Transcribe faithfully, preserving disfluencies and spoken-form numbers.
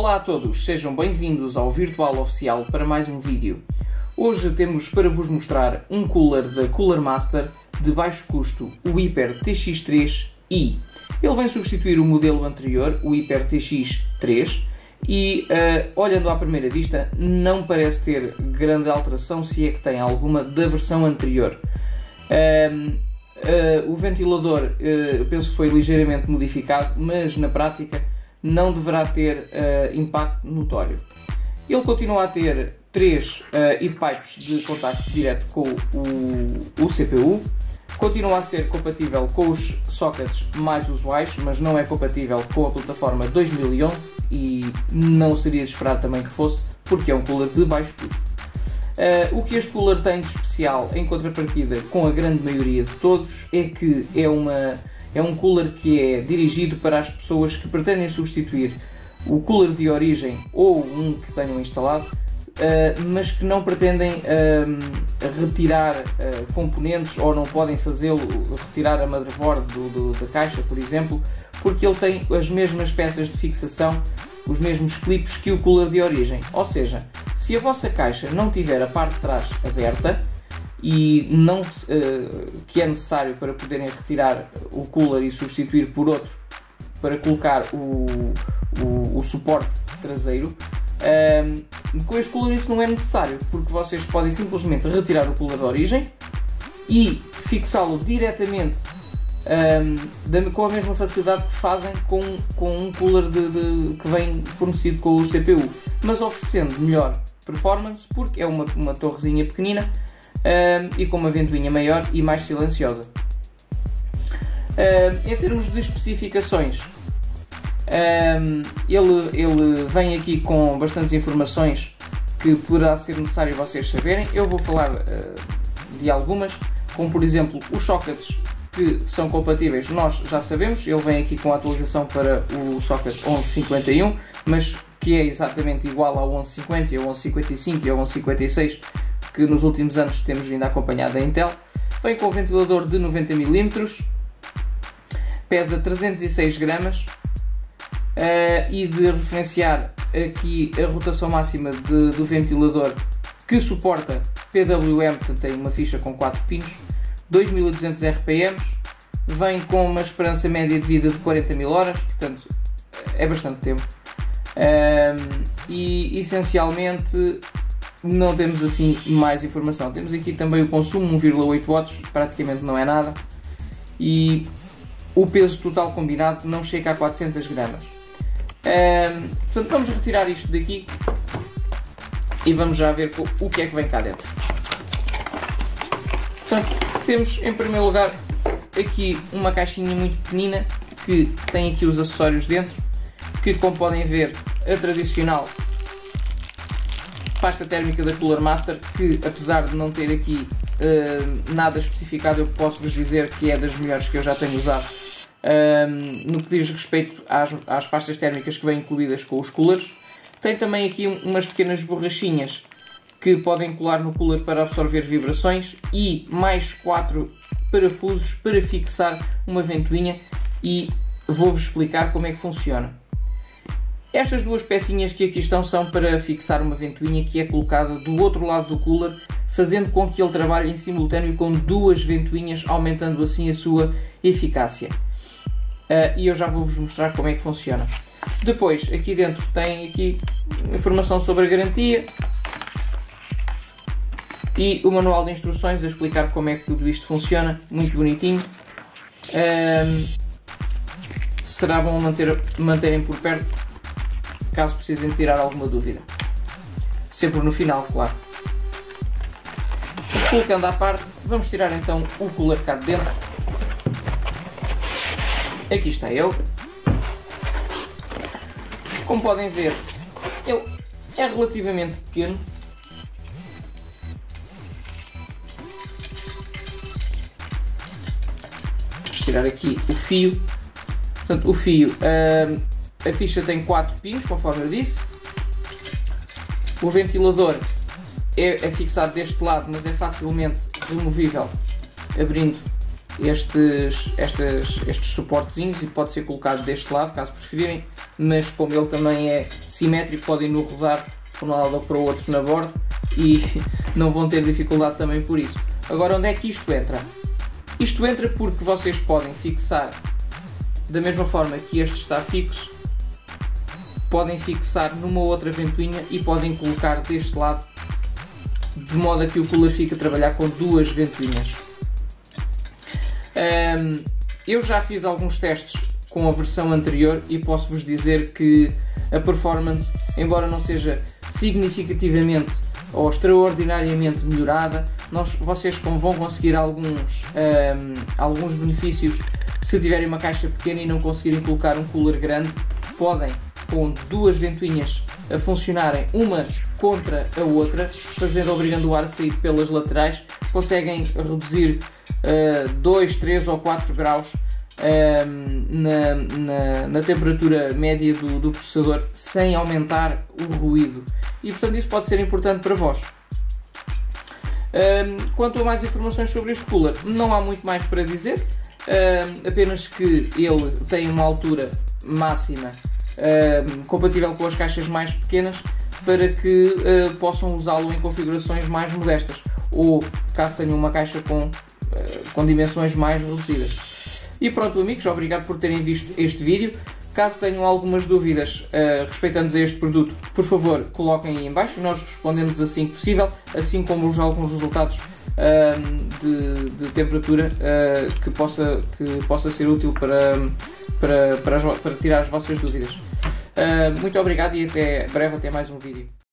Olá a todos, sejam bem-vindos ao Virtual Oficial para mais um vídeo. Hoje temos para vos mostrar um cooler da Cooler Master de baixo custo, o Hyper T X três i. Ele vem substituir o modelo anterior, o Hyper T X três, e uh, olhando à primeira vista não parece ter grande alteração, se é que tem alguma, da versão anterior. Uh, uh, o ventilador uh, penso que foi ligeiramente modificado, mas na prática não deverá ter uh, impacto notório. Ele continua a ter três uh, heat pipes de contacto direto com o, o C P U, continua a ser compatível com os sockets mais usuais, mas não é compatível com a plataforma dois mil e onze e não seria de esperar também que fosse, porque é um cooler de baixo custo. Uh, o que este cooler tem de especial, em contrapartida com a grande maioria de todos, é que é uma É um cooler que é dirigido para as pessoas que pretendem substituir o cooler de origem ou um que tenham instalado, uh, mas que não pretendem uh, retirar uh, componentes ou não podem fazê-lo, retirar a motherboard do, do, da caixa, por exemplo, porque ele tem as mesmas peças de fixação, os mesmos clipes que o cooler de origem. Ou seja, se a vossa caixa não tiver a parte de trás aberta, e não, uh, que é necessário para poderem retirar o cooler e substituir por outro para colocar o, o, o suporte traseiro, uh, com este cooler isso não é necessário, porque vocês podem simplesmente retirar o cooler de origem e fixá-lo diretamente um, da, com a mesma facilidade que fazem com, com um cooler de, de, que vem fornecido com o C P U, mas oferecendo melhor performance, porque é uma, uma torrezinha pequenina Um, e com uma ventoinha maior e mais silenciosa. Um, em termos de especificações, um, ele, ele vem aqui com bastantes informações que poderá ser necessário vocês saberem. Eu vou falar uh, de algumas, como por exemplo os sockets que são compatíveis, nós já sabemos. Ele vem aqui com a atualização para o socket onze cinquenta e um, mas que é exatamente igual ao onze cinquenta, ao onze cinquenta e cinco e ao onze cinquenta e seis, que nos últimos anos temos vindo a acompanhar da Intel. Vem com um ventilador de noventa milímetros, pesa trezentos e seis gramas, uh, e de referenciar aqui a rotação máxima de, do ventilador, que suporta P W M, portanto tem uma ficha com quatro pinos, dois mil e duzentos R P Ms, vem com uma esperança média de vida de quarenta mil horas, portanto é bastante tempo, uh, e essencialmente não temos assim mais informação. Temos aqui também o consumo, um vírgula oito watts, praticamente não é nada, e o peso total combinado não chega a quatrocentas gramas. Um, portanto, vamos retirar isto daqui e vamos já ver o que é que vem cá dentro. Portanto, temos em primeiro lugar aqui uma caixinha muito pequenina que tem aqui os acessórios dentro, que, como podem ver, a tradicional pasta térmica da Cooler Master, que apesar de não ter aqui uh, nada especificado, eu posso vos dizer que é das melhores que eu já tenho usado uh, no que diz respeito às, às pastas térmicas que vêm incluídas com os coolers. Tem também aqui umas pequenas borrachinhas que podem colar no cooler para absorver vibrações e mais quatro parafusos para fixar uma ventoinha, e vou-vos explicar como é que funciona. Estas duas pecinhas que aqui estão são para fixar uma ventoinha que é colocada do outro lado do cooler, fazendo com que ele trabalhe em simultâneo com duas ventoinhas, aumentando assim a sua eficácia. Uh, e eu já vou-vos mostrar como é que funciona. Depois, aqui dentro tem aqui informação sobre a garantia e o manual de instruções a explicar como é que tudo isto funciona, muito bonitinho. Uh, será bom manter, manterem por perto, caso precisem tirar alguma dúvida. Sempre no final, claro. Colocando à parte, vamos tirar então o cooler cá de dentro. Aqui está ele. Como podem ver, ele é relativamente pequeno. Vamos tirar aqui o fio. Portanto, o fio... Uh, a ficha tem quatro pinos, conforme eu disse. O ventilador é, é fixado deste lado, mas é facilmente removível abrindo estes, estes, estes suportezinhos, e pode ser colocado deste lado, caso preferirem. mas como ele também é simétrico, podem no rodar para um lado ou para o outro na borda e não vão ter dificuldade também por isso. Agora, onde é que isto entra? Isto entra porque vocês podem fixar da mesma forma que este está fixo, podem fixar numa outra ventoinha e podem colocar deste lado, de modo a que o cooler fique a trabalhar com duas ventoinhas. Um, eu já fiz alguns testes com a versão anterior e posso-vos dizer que a performance, embora não seja significativamente ou extraordinariamente melhorada, nós, vocês vão conseguir alguns, um, alguns benefícios se tiverem uma caixa pequena e não conseguirem colocar um cooler grande. Podem, com duas ventoinhas a funcionarem uma contra a outra, fazendo, obrigando o ar a sair pelas laterais, conseguem reduzir dois, três ou quatro graus uh, na, na, na temperatura média do, do processador sem aumentar o ruído, e portanto isso pode ser importante para vós. Uh, quanto a mais informações sobre este cooler, não há muito mais para dizer, uh, apenas que ele tem uma altura máxima uh, compatível com as caixas mais pequenas, para que uh, possam usá-lo em configurações mais modestas, ou caso tenham uma caixa com, uh, com dimensões mais reduzidas. E pronto, amigos, obrigado por terem visto este vídeo. Caso tenham algumas dúvidas uh, respeitantes a este produto, por favor, coloquem aí em baixo, nós respondemos assim que possível, assim como os alguns resultados uh, de, de temperatura uh, que, possa, que possa ser útil para, para, para, para tirar as vossas dúvidas. Uh, muito obrigado e até breve, até mais um vídeo.